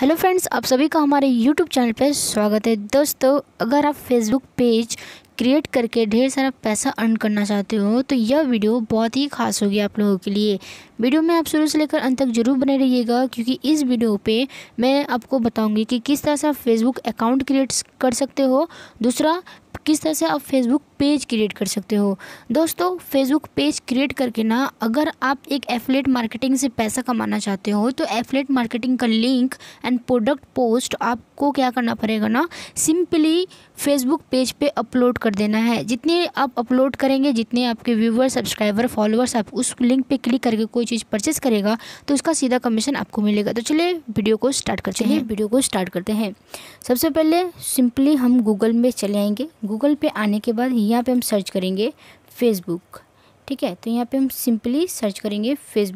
Hello friends, आप सभी का हमारे यूट्यूब चैनल पे स्वागत है। दोस्तों, अगर आप फेसबुक पेज क्रिएट करके ढेर सारा पैसा अर्न करना चाहते हो तो यह वीडियो बहुत ही खास होगी आप लोगों के लिए। वीडियो में आप शुरू से लेकर अंत तक जरूर बने रहिएगा, क्योंकि इस वीडियो पे मैं आपको बताऊंगी कि किस तरह से आप फेसबुक अकाउंट क्रिएट कर सकते हो, दूसरा किस तरह से आप फेसबुक पेज क्रिएट कर सकते हो। दोस्तों, फेसबुक पेज क्रिएट करके ना अगर आप एक एफिलिएट मार्केटिंग से पैसा कमाना चाहते हो तो एफिलिएट मार्केटिंग का लिंक एंड प्रोडक्ट पोस्ट आपको क्या करना पड़ेगा ना, सिंपली फेसबुक पेज पे अपलोड कर देना है। जितने आप अपलोड करेंगे, जितने आपके व्यूवर, सब्सक्राइबर, फॉलोअर्स आप उस लिंक पे क्लिक करके कोई चीज़ परचेस करेगा तो उसका सीधा कमीशन आपको मिलेगा। तो चलिए वीडियो को स्टार्ट करते हैं। सबसे पहले सिंपली हम गूगल में चले आएंगे। गूगल पे आने के बाद यहाँ पे हम सर्च करेंगे फेसबुक। ठीक है, तो यहाँ पे हम सिंपली सर्च करेंगे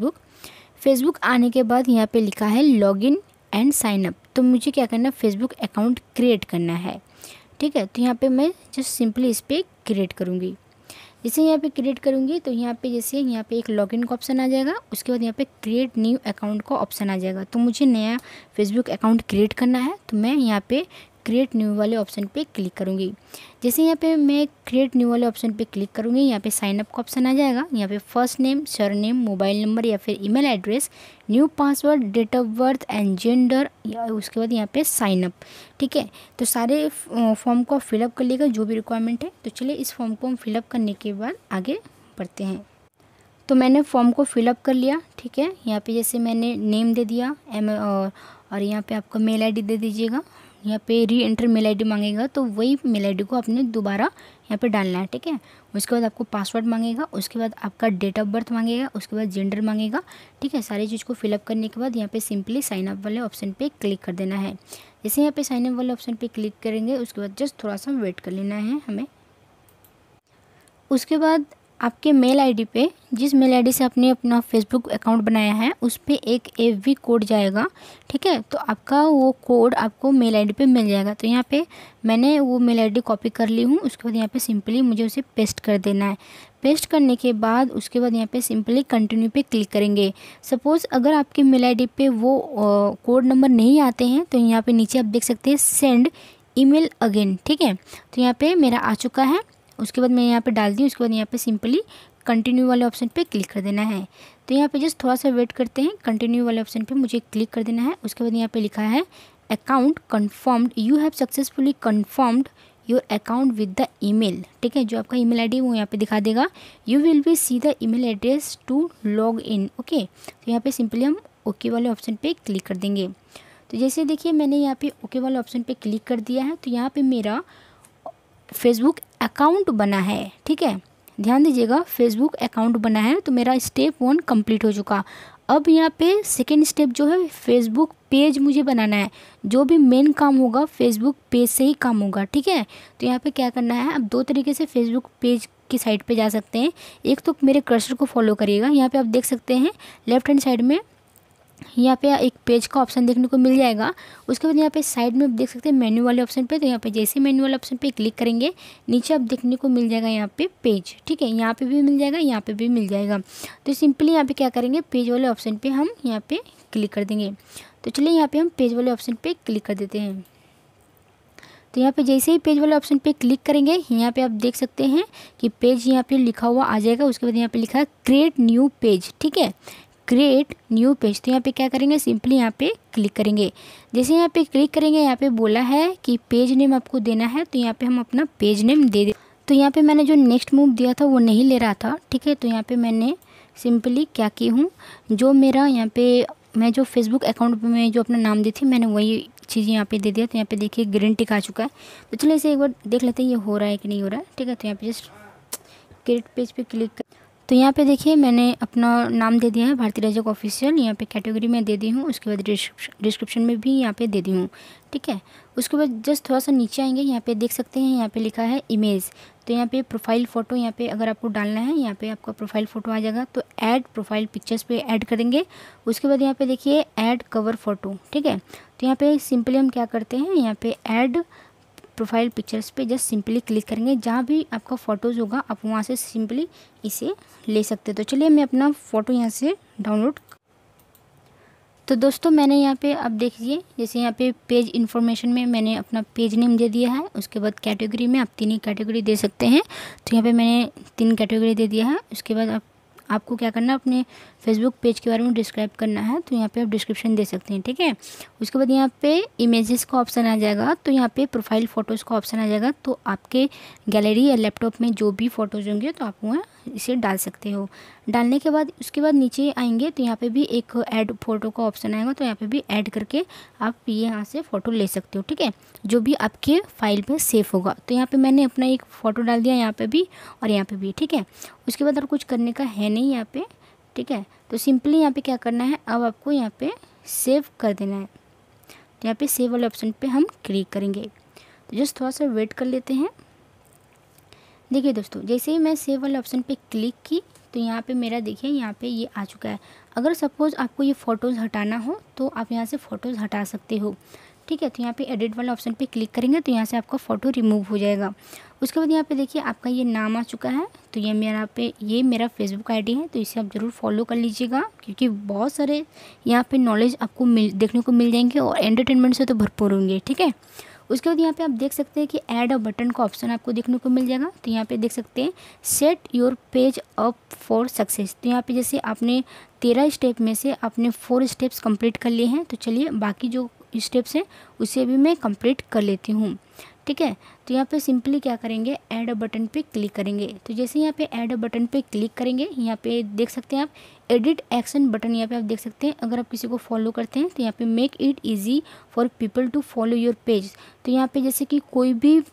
फेसबुक आने के बाद यहाँ पे लिखा है लॉगिन एंड साइन अप। तो मुझे क्या करना है, फेसबुक अकाउंट क्रिएट करना है। ठीक है, तो यहाँ पे मैं जस्ट सिंपली इस पर क्रिएट करूँगी। जैसे यहाँ पे क्रिएट करूँगी तो यहाँ पे जैसे यहाँ पे एक लॉगिन का ऑप्शन आ जाएगा, उसके बाद यहाँ पे क्रिएट न्यू अकाउंट का ऑप्शन आ जाएगा। तो मुझे नया फेसबुक अकाउंट क्रिएट करना है, तो मैं यहाँ पे क्रिएट न्यू वाले ऑप्शन पे क्लिक करूँगी। जैसे यहाँ पे मैं क्रिएट न्यू वाले ऑप्शन पे क्लिक करूँगी, यहाँ पे साइन अप का ऑप्शन आ जाएगा। यहाँ पे first name, surname, mobile number या फिर email address, new password, date of birth and gender, या उसके बाद यहाँ पे साइन अप। ठीक है, तो सारे फॉर्म को फिलअप कर लेगा जो भी रिक्वायरमेंट है। तो चलिए इस फॉर्म को हम फिलअप करने के बाद आगे बढ़ते हैं। तो मैंने फॉर्म को फिलअप कर लिया। ठीक है, यहाँ पे जैसे मैंने नेम दे दिया और यहाँ पे आपका मेल आईडी दे दीजिएगा। यहाँ पे री एंटर मेल आईडी मांगेगा, तो वही मेल आईडी को आपने दोबारा यहाँ पे डालना है। ठीक है, उसके बाद आपको पासवर्ड मांगेगा, उसके बाद आपका डेट ऑफ बर्थ मांगेगा, उसके बाद जेंडर मांगेगा। ठीक है, सारी चीज़ को फिलअप करने के बाद यहाँ पे सिंपली साइन अप वाले ऑप्शन पे क्लिक कर देना है। जैसे यहाँ पे साइन अप वाले ऑप्शन पे क्लिक करेंगे, उसके बाद जस्ट थोड़ा सा वेट कर लेना है हमें। उसके बाद आपके मेल आईडी पे, जिस मेल आईडी से आपने अपना फेसबुक अकाउंट बनाया है, उस पर एक एफबी कोड जाएगा। ठीक है, तो आपका वो कोड आपको मेल आईडी पे मिल जाएगा। तो यहाँ पे मैंने वो मेल आईडी कॉपी कर ली हूँ। उसके बाद यहाँ पे सिंपली मुझे उसे पेस्ट कर देना है। पेस्ट करने के बाद उसके बाद यहाँ पे सिंपली कंटिन्यू पे क्लिक करेंगे। सपोज़ अगर आपके मेल आईडी पे वो कोड नंबर नहीं आते हैं तो यहाँ पे नीचे आप देख सकते हैं सेंड ईमेल अगेन। ठीक है, तो यहाँ पे मेरा आ चुका है। उसके बाद मैं यहाँ पे डाल दी। उसके बाद यहाँ पे सिंपली कंटिन्यू वाले ऑप्शन पे क्लिक कर देना है। तो यहाँ पे जस्ट थोड़ा सा वेट करते हैं। कंटिन्यू वाले ऑप्शन पे मुझे क्लिक कर देना है। उसके बाद यहाँ पे लिखा है account confirmed, you have successfully confirmed your account with the email. ठीक है, जो आपका ईमेल आईडी वो यहाँ पे दिखा देगा। You will be see the email address to log in. Okay, तो यहाँ पे सिंपली हम ओके वाले ऑप्शन पे क्लिक कर देंगे। तो जैसे देखिए मैंने यहाँ पे ओके वाले ऑप्शन पे क्लिक कर दिया है, तो यहाँ पे मेरा फेसबुक अकाउंट बना है। ठीक है, ध्यान दीजिएगा, फेसबुक अकाउंट बना है। तो मेरा स्टेप 1 कंप्लीट हो चुका। अब यहाँ पे सेकेंड स्टेप जो है, फेसबुक पेज मुझे बनाना है। जो भी मेन काम होगा फेसबुक पेज से ही काम होगा। ठीक है, तो यहाँ पे क्या करना है, आप दो तरीके से फेसबुक पेज की साइट पे जा सकते हैं। एक तो मेरे कर्सर को फॉलो करिएगा। यहाँ पे आप देख सकते हैं लेफ्ट हैंड साइड में यहाँ पे एक पेज का ऑप्शन देखने को मिल जाएगा। उसके बाद यहाँ पे साइड में आप देख सकते हैं मेन्यू वाले ऑप्शन पे। तो यहाँ पे जैसे मेन्यू वाले ऑप्शन पे क्लिक करेंगे, नीचे आप देखने को मिल जाएगा यहाँ पे पेज। ठीक है, यहाँ पे भी मिल जाएगा, यहाँ पे भी मिल जाएगा। तो सिंपली यहाँ पे क्या करेंगे, पेज वाले ऑप्शन पे हम यहाँ पे क्लिक कर देंगे। तो चलिए यहाँ पे हम पेज वाले ऑप्शन पे क्लिक कर देते हैं। तो यहाँ पे जैसे ही पेज वाले ऑप्शन पे क्लिक करेंगे, यहाँ पे आप देख सकते हैं कि पेज यहाँ पे लिखा हुआ आ जाएगा। उसके बाद यहाँ पे लिखा है क्रिएट न्यू पेज। ठीक है, क्रिएट न्यू पेज। तो यहाँ पे क्या करेंगे, सिंपली यहाँ पे क्लिक करेंगे। जैसे यहाँ पे क्लिक करेंगे, यहाँ पे बोला है कि पेज नेम आपको देना है, तो यहाँ पे हम अपना पेज नेम दे दे। तो यहाँ पे मैंने जो नेक्स्ट मूव दिया था वो नहीं ले रहा था। ठीक है, तो यहाँ पे मैंने सिंपली क्या की हूँ, जो मेरा यहाँ पे मैं जो फेसबुक अकाउंट में जो अपना नाम दी थी मैंने वही चीज़ यहाँ पे दे दिया। तो यहाँ पे देखिए ग्रीन टिक आ चुका है। तो चलिए इसे एक बार देख लेते हैं ये हो रहा है कि नहीं हो रहा है। ठीक है, तो यहाँ पे जस्ट क्रिएट पेज पे क्लिक कर। तो यहाँ पे देखिए मैंने अपना नाम दे दिया है भारती रजक ऑफिशियल। यहाँ पे कैटेगरी में दे दी हूँ। उसके बाद डिस्क्रिप्शन में भी यहाँ पे दे दी हूँ। ठीक है, उसके बाद जस्ट थोड़ा सा नीचे आएंगे, यहाँ पे देख सकते हैं यहाँ पे लिखा है इमेज। तो यहाँ पे प्रोफाइल फ़ोटो यहाँ पे अगर आपको डालना है, यहाँ पे आपका प्रोफाइल फ़ोटो आ जाएगा। तो ऐड प्रोफाइल पिक्चर्स पे ऐड करेंगे। उसके बाद यहाँ पे देखिए ऐड कवर फ़ोटो। ठीक है, तो यहाँ पे सिंपली हम क्या करते हैं, यहाँ पे ऐड प्रोफाइल पिक्चर्स पे जस्ट सिंपली क्लिक करेंगे। जहाँ भी आपका फ़ोटोज़ होगा आप वहाँ से सिंपली इसे ले सकते हैं। तो चलिए मैं अपना फ़ोटो यहाँ से डाउनलोड। तो दोस्तों मैंने यहाँ पे अब देखिए, जैसे यहाँ पे पेज इन्फॉर्मेशन में मैंने अपना पेज नेम दे दिया है। उसके बाद कैटेगरी में आप 3 ही कैटेगरी दे सकते हैं, तो यहाँ पे मैंने 3 कैटेगरी दे दिया है। उसके बाद आपको क्या करना है, अपने फेसबुक पेज के बारे में डिस्क्राइब करना है, तो यहाँ पे आप डिस्क्रिप्शन दे सकते हैं, ठीक है। उसके बाद यहाँ पे इमेजेस का ऑप्शन आ जाएगा, तो यहाँ पे प्रोफाइल फ़ोटोज़ का ऑप्शन आ जाएगा। तो आपके गैलरी या लैपटॉप में जो भी फ़ोटोज़ होंगे तो आप वहाँ इसे डाल सकते हो। डालने के बाद उसके बाद नीचे आएंगे तो यहाँ पे भी एक ऐड फ़ोटो का ऑप्शन आएगा, तो यहाँ पे भी ऐड करके आप यहाँ से फ़ोटो ले सकते हो, ठीक है, जो भी आपके फाइल में सेव होगा। तो यहाँ पे मैंने अपना एक फ़ोटो डाल दिया, यहाँ पे भी और यहाँ पे भी, ठीक है। उसके बाद और कुछ करने का है नहीं यहाँ पे, ठीक है। तो सिंपली यहाँ पे क्या करना है, अब आपको यहाँ पे सेव कर देना है। तो यहाँ पे सेव वाले ऑप्शन पे हम क्लिक करेंगे। तो जस्ट थोड़ा सा वेट कर लेते हैं। देखिए दोस्तों, जैसे ही मैं सेव वाले ऑप्शन पे क्लिक की तो यहाँ पे मेरा देखिए यहाँ पे ये आ चुका है। अगर सपोज़ आपको ये फ़ोटोज़ हटाना हो तो आप यहाँ से फ़ोटोज़ हटा सकते हो, ठीक है। तो यहाँ पे एडिट वाला ऑप्शन पे क्लिक करेंगे तो यहाँ से आपका फ़ोटो रिमूव हो जाएगा। उसके बाद यहाँ पे देखिए आपका ये नाम आ चुका है। तो ये मेरा फेसबुक आईडी है, तो इसे आप ज़रूर फॉलो कर लीजिएगा, क्योंकि बहुत सारे यहाँ पे नॉलेज आपको देखने को मिल जाएंगे और एंटरटेनमेंट से तो भरपूर होंगे, ठीक है। उसके बाद यहाँ पे आप देख सकते हैं कि ऐड अ बटन का ऑप्शन आपको देखने को मिल जाएगा। तो यहाँ पे देख सकते हैं set your page up for success. तो यहाँ पे जैसे आपने 13 स्टेप में से आपने 4 स्टेप्स कंप्लीट कर लिए हैं, तो चलिए बाकी जो स्टेप्स हैं उसे भी मैं कंप्लीट कर लेती हूँ, ठीक है। तो यहाँ पे सिंपली क्या करेंगे, ऐड अ बटन पे क्लिक करेंगे। तो जैसे यहाँ पे ऐड अ बटन पे क्लिक करेंगे, यहाँ पे देख सकते हैं आप एडिट एक्शन बटन, यहाँ पे आप देख सकते हैं। अगर आप किसी को फॉलो करते हैं तो यहाँ पे make it easy for people to follow your page. तो यहाँ पे जैसे कि कोई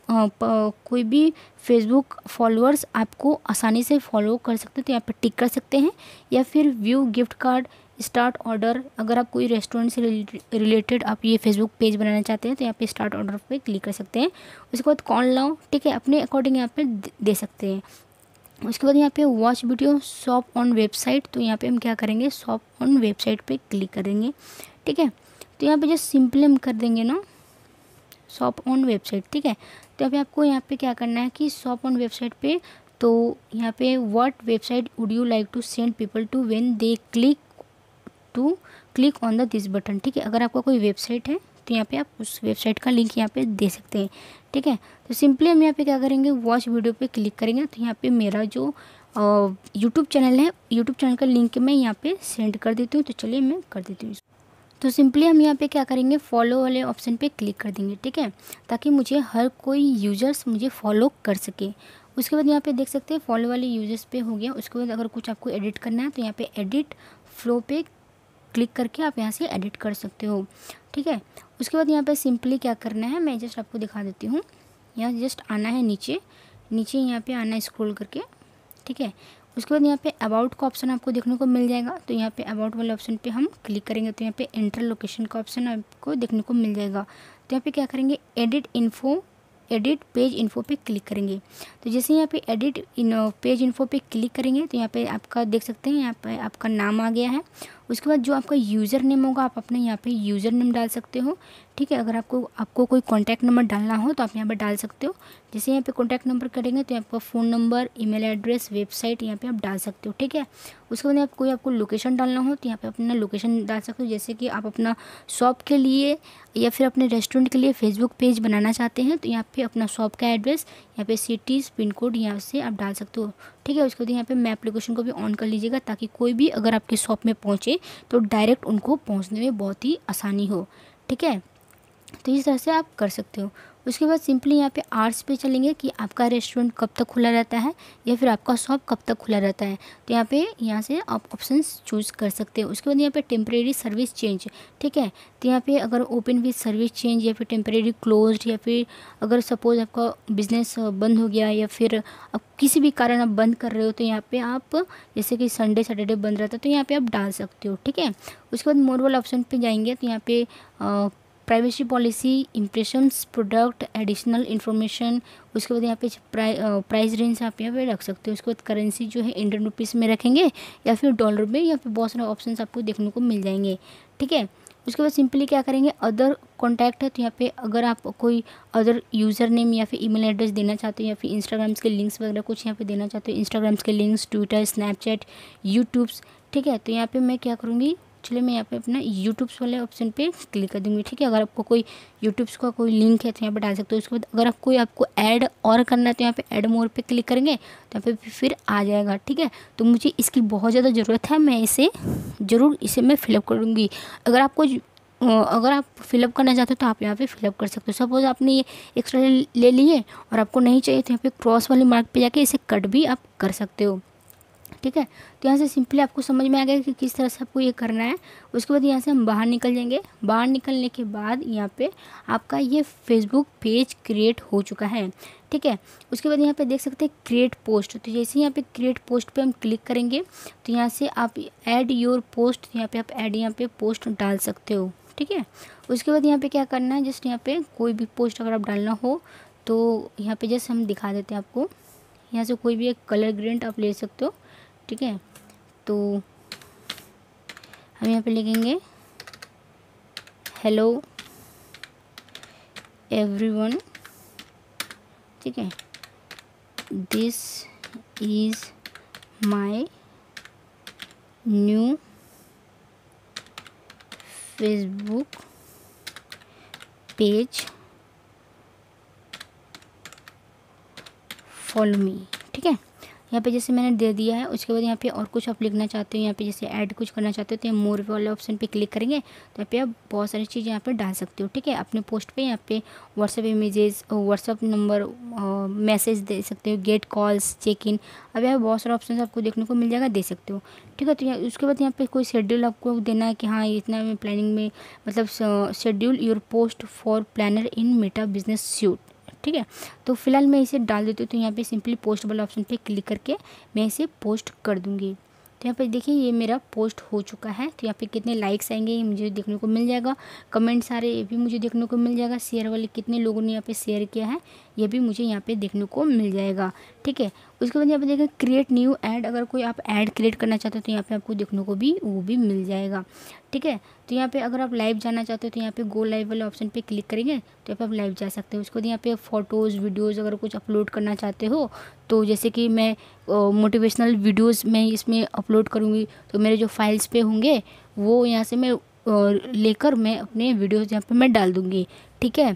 भी फेसबुक फॉलोअर्स आपको आसानी से फॉलो कर सकते हैं, तो यहाँ पे टिक कर सकते हैं। या फिर view gift card, start order, अगर आप कोई रेस्टोरेंट से रिलेटेड आप ये फेसबुक पेज बनाना चाहते हैं तो यहाँ पे स्टार्ट ऑर्डर पे क्लिक कर सकते हैं। उसके बाद कॉल नाउ, ठीक है, अपने अकॉर्डिंग यहाँ पे दे सकते हैं। उसके बाद यहाँ पे watch video shop on website, तो यहाँ पे हम क्या करेंगे, शॉप ऑन वेबसाइट पे क्लिक करेंगे, ठीक है। तो यहाँ पे जस्ट सिंपली हम कर देंगे ना शॉप ऑन वेबसाइट, ठीक है। तो अभी आपको यहाँ पे क्या करना है कि शॉप ऑन वेबसाइट पे, तो यहाँ पे what website would you like to send people to when they click on the this button, ठीक है। अगर आपका कोई वेबसाइट है तो यहाँ पे आप उस वेबसाइट का लिंक यहाँ पे दे सकते हैं, ठीक है। तो सिंपली हम यहाँ पे क्या करेंगे, वॉच वीडियो पे क्लिक करेंगे। तो यहाँ पे मेरा जो यूट्यूब चैनल है, यूट्यूब चैनल का लिंक मैं यहाँ पे सेंड कर देती हूँ। तो चलिए मैं कर देती हूँ। तो सिंपली हम यहाँ पे क्या करेंगे, फॉलो वाले ऑप्शन पे क्लिक कर देंगे, ठीक है, ताकि मुझे हर कोई यूज़र्स मुझे फॉलो कर सके। उसके बाद यहाँ पे देख सकते हैं फॉलो वाले यूज़र्स पे हो गया। उसके बाद अगर कुछ आपको एडिट करना है तो यहाँ पे एडिट फ्लो पे क्लिक करके आप यहाँ से एडिट कर सकते हो, ठीक है। उसके बाद यहाँ पे सिंपली क्या करना है, मैं जस्ट आपको दिखा देती हूँ। यहाँ जस्ट आना है नीचे यहाँ पे आना है स्क्रॉल करके, ठीक है। उसके बाद यहाँ पे अबाउट का ऑप्शन आपको देखने को मिल जाएगा। तो यहाँ पे अबाउट वाले ऑप्शन पे हम क्लिक करेंगे तो यहाँ पे एंटर लोकेशन का ऑप्शन आपको देखने को मिल जाएगा। तो यहाँ पे क्या करेंगे, एडिट पेज इन्फो पे क्लिक करेंगे। तो जैसे यहाँ पे एडिट पेज इन्फो पे क्लिक करेंगे तो यहाँ पे आपका देख सकते हैं यहाँ पे आपका नाम आ गया है। उसके बाद जो आपका यूज़र नेम होगा आप अपने यहाँ पे यूज़र नेम डाल सकते हो, ठीक है। अगर आपको कोई कॉन्टैक्ट नंबर डालना हो तो आप यहाँ पे डाल सकते हो। जैसे यहाँ पे कॉन्टैक्ट नंबर करेंगे तो आपका phone number, email address, website यहाँ पे आप डाल सकते हो, ठीक है। उसके बाद आपको लोकेशन डालना हो तो यहाँ पे अपना लोकेशन डाल सकते हो। जैसे कि आप अपना शॉप के लिए या फिर अपने रेस्टोरेंट के लिए फेसबुक पेज बनाना चाहते हैं तो यहाँ पे अपना शॉप का एड्रेस, यहाँ पे सिटीज़, पिन कोड यहाँ से आप डाल सकते हो, ठीक है। उसके बाद यहाँ पे मैप लोकेशन को भी ऑन कर लीजिएगा, ताकि कोई भी अगर आपके शॉप में पहुँचे तो डायरेक्ट उनको पहुँचने में बहुत ही आसानी हो, ठीक है। तो इस तरह से आप कर सकते हो। उसके बाद सिंपली यहाँ पे आवर्स पे चलेंगे कि आपका रेस्टोरेंट कब तक खुला रहता है या फिर आपका शॉप कब तक खुला रहता है। तो यहाँ से आप ऑप्शंस चूज़ कर सकते हो। उसके बाद यहाँ पे टेम्परेरी सर्विस चेंज, ठीक है। तो यहाँ पे अगर ओपन विद सर्विस चेंज या फिर टेम्परेरी क्लोज्ड, या फिर अगर सपोज़ आपका बिजनेस बंद हो गया या फिर आप किसी भी कारण आप बंद कर रहे हो तो यहाँ पे आप जैसे कि संडे सैटरडे बंद रहता है तो यहाँ पे आप डाल सकते हो, ठीक है। उसके बाद मोर वाला ऑप्शन पे जाएंगे तो यहाँ पे privacy policy, impressions, product, additional information, उसके बाद यहाँ पे प्राइस रेंज आप यहाँ पे रख सकते हो। उसके बाद करेंसी जो है इंडियन रुपीज़ में रखेंगे या फिर डॉलर में, या फिर बहुत सारे ऑप्शंस आपको देखने को मिल जाएंगे, ठीक है। उसके बाद सिंपली क्या करेंगे, अदर कॉन्टैक्ट है तो यहाँ पे अगर आप कोई अदर यूज़र नेम या फिर ईमेल एड्रेस देना चाहते हो या फिर इंस्टाग्राम्स के लिंक्स वगैरह कुछ यहाँ पे देना चाहते हो, इंस्टाग्राम्स के लिंक्स, ट्विटर, स्नैपचैट, यूट्यूब्स, ठीक है। तो यहाँ पे मैं क्या करूँगी, चलिए मैं यहाँ पे अपना यूट्यूब्स वाले ऑप्शन पे क्लिक कर दूँगी। ठीक है, अगर आपको कोई यूट्यूब्स का कोई लिंक है तो यहाँ पे डाल सकते हो। उसके बाद अगर आपको ऐड और करना है तो यहाँ पे ऐड मोर पे क्लिक करेंगे तो यहाँ पे फिर आ जाएगा। ठीक है, तो मुझे इसकी बहुत ज़्यादा ज़रूरत है, मैं इसे ज़रूर मैं फिलअप करूँगी। अगर आप फिलअप करना चाहते हो तो आप यहाँ पे फिलअप कर सकते हो। सपोज़ आपने ये एक्स्ट्रा ले लिए और आपको नहीं चाहिए तो यहाँ पे क्रॉस वाले मार्क पे जाके इसे कट भी आप कर सकते हो। ठीक है, तो यहाँ से सिंपली आपको समझ में आ गया कि किस तरह से आपको ये करना है। उसके बाद यहाँ से हम बाहर निकल जाएंगे। बाहर निकलने के बाद यहाँ पे आपका ये फेसबुक पेज क्रिएट हो चुका है। ठीक है, उसके बाद यहाँ पे देख सकते हैं क्रिएट पोस्ट। तो जैसे यहाँ पे क्रिएट पोस्ट पे हम क्लिक करेंगे तो यहाँ से आप ऐड योर पोस्ट, यहाँ पे आप ऐड यहाँ पे पोस्ट डाल सकते हो। ठीक है, उसके बाद यहाँ पे क्या करना है, जस्ट यहाँ पे कोई भी पोस्ट अगर आप डालना हो तो यहाँ पे जस्ट हम दिखा देते हैं आपको। यहाँ से कोई भी एक कलर ग्रेडिएंट आप ले सकते हो। ठीक है, तो हम यहाँ पे लिखेंगे हेलो एवरीवन। ठीक है, this is my new Facebook page, follow me. ठीक है, यहाँ पे जैसे मैंने दे दिया है। उसके बाद यहाँ पे और कुछ आप लिखना चाहते हो, यहाँ पे जैसे ऐड कुछ करना चाहते हो तो मोर वाले ऑप्शन पे क्लिक करेंगे तो यहाँ पे आप बहुत सारी चीज़ें यहाँ पे डाल सकते हो। ठीक है, अपने पोस्ट पे यहाँ पे WhatsApp images, WhatsApp number, message दे सकते हो, गेट कॉल्स, चेक इन। अब यहाँ बहुत सारे ऑप्शन आपको देखने को मिल जाएगा, दे सकते हो। ठीक है, तो उसके बाद यहाँ पे कोई शेड्यूल आपको देना है कि हाँ इतना में प्लानिंग में, मतलब schedule your post for planner in Meta business suite. ठीक है, तो फिलहाल मैं इसे डाल देती हूँ। तो यहाँ पे सिंपली पोस्ट वाला ऑप्शन पे क्लिक करके मैं इसे पोस्ट कर दूँगी। तो यहाँ पे देखिए ये मेरा पोस्ट हो चुका है। तो यहाँ पे कितने लाइक्स आएंगे ये मुझे देखने को मिल जाएगा, कमेंट सारे ये भी मुझे देखने को मिल जाएगा, शेयर वाले कितने लोगों ने यहाँ पे शेयर किया है ये भी मुझे यहाँ पे देखने को मिल जाएगा। ठीक है, उसके बाद यहाँ पे देखिए क्रिएट न्यू ऐड, अगर कोई आप ऐड क्रिएट करना चाहते हो तो यहाँ पे आपको देखने को भी वो भी मिल जाएगा। ठीक है, तो यहाँ पे अगर आप लाइव जाना चाहते हो तो यहाँ पे गो लाइव वाले ऑप्शन पे क्लिक करेंगे तो यहाँ पे आप लाइव जा सकते हो। उसके बाद यहाँ पे फ़ोटोज़ वीडियोज़ अगर कुछ अपलोड करना चाहते हो तो जैसे कि मैं मोटिवेशनल वीडियोज़ मैं इसमें अपलोड करूँगी तो मेरे जो फाइल्स पे होंगे वो यहाँ से मैं लेकर मैं अपने वीडियोज़ यहाँ पे मैं डाल दूँगी। ठीक है,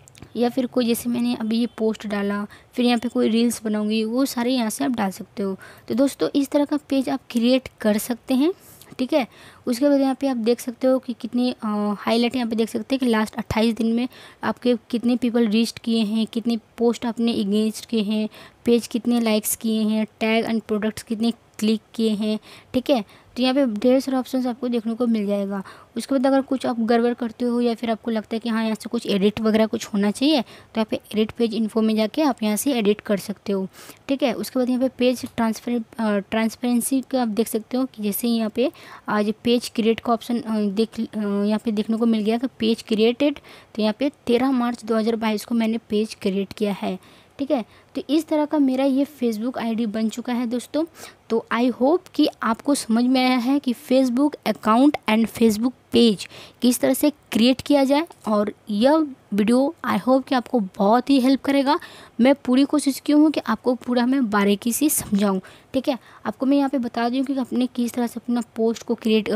या फिर कोई जैसे मैंने अभी ये पोस्ट डाला, फिर यहाँ पे कोई रील्स बनाऊंगी, वो सारे यहाँ से आप डाल सकते हो। तो दोस्तों इस तरह का पेज आप क्रिएट कर सकते हैं। ठीक है, उसके बाद यहाँ पे आप देख सकते हो कि कितनी हाईलाइट यहाँ पे देख सकते हैं कि लास्ट 28 दिन में आपके कितने पीपल रीच किए हैं, कितने पोस्ट आपने एंगेज किए हैं, पेज कितने लाइक्स किए हैं, टैग एंड प्रोडक्ट्स कितने क्लिक किए हैं। ठीक है, तो यहाँ पे ढेर सारे ऑप्शंस आपको देखने को मिल जाएगा। उसके बाद अगर कुछ आप गड़बड़ करते हो या फिर आपको लगता है कि हाँ यहाँ से कुछ एडिट वगैरह कुछ होना चाहिए तो यहाँ पे एडिट पेज इन्फो में जाके आप यहाँ से एडिट कर सकते हो। ठीक है, उसके बाद यहाँ पे पेज ट्रांसपेरेंसी का आप देख सकते हो कि जैसे यहाँ पे आज पेज क्रिएट का ऑप्शन यहाँ पे देखने को मिल गया कि पेज क्रिएटेड। तो यहाँ पे 13 मार्च 2022 को मैंने पेज क्रिएट किया है। ठीक है, तो इस तरह का मेरा ये फेसबुक आईडी बन चुका है दोस्तों। तो आई होप कि आपको समझ में आया है कि Facebook account and Facebook page किस तरह से क्रिएट किया जाए, और यह वीडियो आई होप कि आपको बहुत ही हेल्प करेगा। मैं पूरी कोशिश की हूँ कि आपको पूरा मैं बारीकी से समझाऊँ। ठीक है, आपको मैं यहाँ पे बता दूँ कि आपने किस तरह से अपना पोस्ट को क्रिएट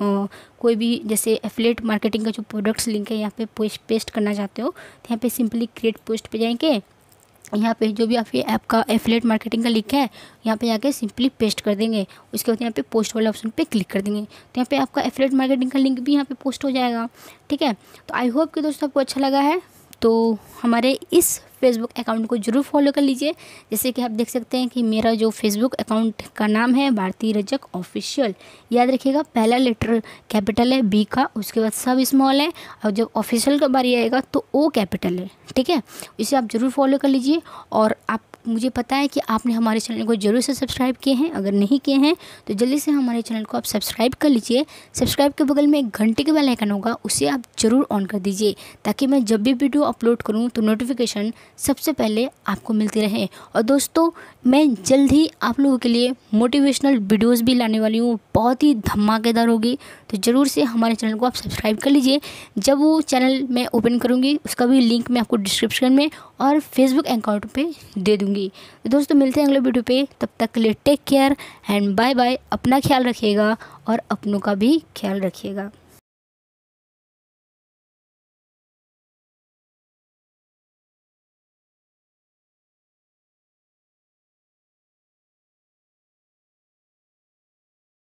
कोई भी जैसे एफिलिएट मार्केटिंग का जो प्रोडक्ट्स लिंक है यहाँ पे पेस्ट करना चाहते हो तो यहाँ पे सिंपली क्रिएट पोस्ट पे जाएंगे। यहाँ पे जो भी आपके ऐप का एफिलिएट मार्केटिंग का लिंक है यहाँ पे जाके सिंपली पेस्ट कर देंगे। उसके बाद यहाँ पे पोस्ट वाले ऑप्शन पे क्लिक कर देंगे तो यहाँ पे आपका एफिलिएट मार्केटिंग का लिंक भी यहाँ पे पोस्ट हो जाएगा। ठीक है, तो आई होप कि दोस्तों आपको अच्छा लगा है। तो हमारे इस फेसबुक अकाउंट को जरूर फॉलो कर लीजिए। जैसे कि आप देख सकते हैं कि मेरा जो फेसबुक अकाउंट का नाम है भारती रजक ऑफिशियल। याद रखिएगा पहला लेटर कैपिटल है बी का, उसके बाद सब स्मॉल है, और जब ऑफिशियल का बारी आएगा तो ओ कैपिटल है। ठीक है, इसे आप ज़रूर फॉलो कर लीजिए। और आप मुझे पता है कि आपने हमारे चैनल को जरूर से सब्सक्राइब किए हैं, अगर नहीं किए हैं तो जल्दी से हमारे चैनल को आप सब्सक्राइब कर लीजिए। सब्सक्राइब के बगल में एक घंटे के बेल आइकन होगा, उसे आप ज़रूर ऑन कर दीजिए ताकि मैं जब भी वीडियो अपलोड करूं तो नोटिफिकेशन सबसे पहले आपको मिलती रहे। और दोस्तों मैं जल्द ही आप लोगों के लिए मोटिवेशनल वीडियोस भी लाने वाली हूँ, बहुत ही धमाकेदार होगी। तो ज़रूर से हमारे चैनल को आप सब्सक्राइब कर लीजिए। जब वो चैनल मैं ओपन करूँगी उसका भी लिंक मैं आपको डिस्क्रिप्शन में और फेसबुक अकाउंट पे दे दूँगी। तो दोस्तों मिलते हैं अगले वीडियो पे, तब तक के लिए take care and bye bye. अपना ख्याल रखिएगा और अपनों का भी ख्याल रखिएगा।